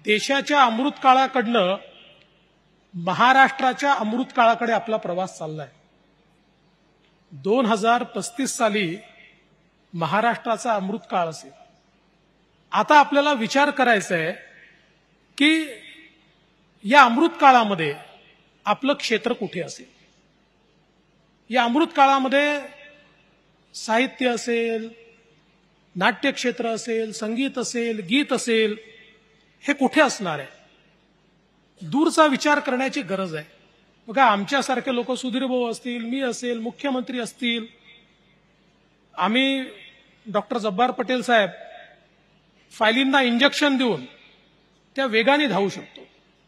देशाच्या अमृतकाळाकडनं महाराष्ट्राच्या अमृतकाळाकडे आपला प्रवास चाललाय। 2035 साली महाराष्ट्राचा अमृतकाळ असेल। आता आपल्याला विचार करायचा आहे की या अमृतकाळामध्ये आपलं क्षेत्र कुठे असेल। या अमृतकाळामध्ये साहित्य असेल, नाट्य क्षेत्र असेल, संगीत असेल, गीत असेल, हे कुठे असणार आहे? दूरचा विचार करण्याची गरज आहे। बघा, आमच्यासारखे लोक, सुधीर भाऊ असतील, मी असेल, मुख्यमंत्री असतील, आम्ही डॉक्टर जब्बार पटेल साहेब फायलींना इंजेक्शन देऊन त्या वेगाने धावू शकतो।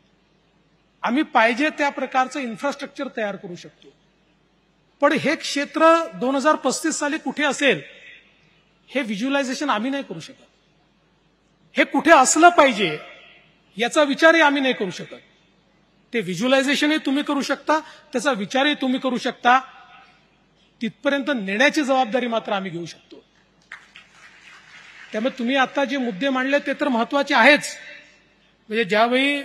आम्ही पाहिजे त्या प्रकारचं इन्फ्रास्ट्रक्चर तयार करू शकतो। पण हे क्षेत्र 2035 साली कुठे असेल हे व्हिज्युअलायझेशन आम्ही नाही करू शकत। हे कुठे असलं पाहिजे याचा विचारही आम्ही नाही करू शकत। ते व्हिज्युअलायझेशनही तुम्ही करू शकता, त्याचा विचारही तुम्ही करू शकता, तिथपर्यंत नेण्याची जबाबदारी मात्र आम्ही घेऊ शकतो। त्यामुळे तुम्ही आता जे मुद्दे मांडले ते तर महत्वाचे आहेच। म्हणजे ज्यावेळी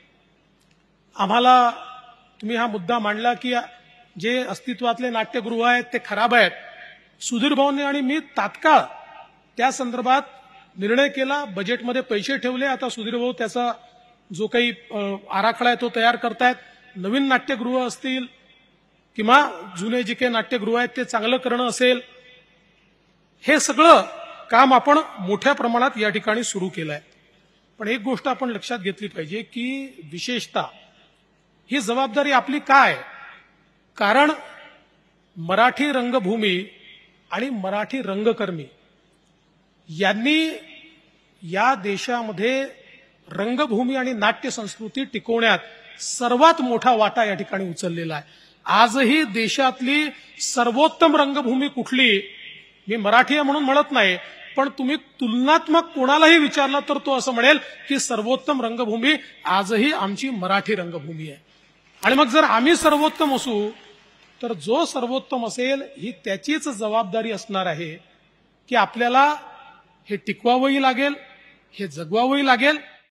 आम्हाला तुम्ही हा मुद्दा मांडला की जे अस्तित्वातले नाट्यगृह आहेत ते खराब आहेत, सुधीर भाऊंनी आणि मी तात्काळ त्या संदर्भात निर्णय केला, बजेटमध्ये पैसे ठेवले। आता सुधीर भाऊ त्याचा जो काही आराखडा आहे तो तयार करतायत। नवीन नाट्यगृह असतील किंवा जुने जे काही नाट्यगृह आहेत ते चांगलं करणं असेल, हे सगळं काम आपण मोठ्या प्रमाणात या ठिकाणी सुरू केलं आहे। पण एक गोष्ट आपण लक्षात घेतली पाहिजे की विशेषतः ही जबाबदारी आपली काय? कारण मराठी रंगभूमी आणि मराठी रंगकर्मी यांनी या देशामध्ये रंगभूमी आणि नाट्य संस्कृती टिकवण्यात सर्वात मोठा वाटा या ठिकाणी उचललेला आहे। आजही देशातली सर्वोत्तम रंगभूमी कुठली, मी मराठी आहे म्हणून म्हणत नाही, पण तुम्ही तुलनात्मक कोणालाही विचारलं तर तो असं म्हणेल की सर्वोत्तम रंगभूमी आजही आमची मराठी रंगभूमी आहे। आणि मग जर आम्ही सर्वोत्तम असू तर जो सर्वोत्तम असेल ही त्याचीच जबाबदारी असणार आहे की आपल्याला हे टिकवावंही लागेल, हे जगवावंही लागेल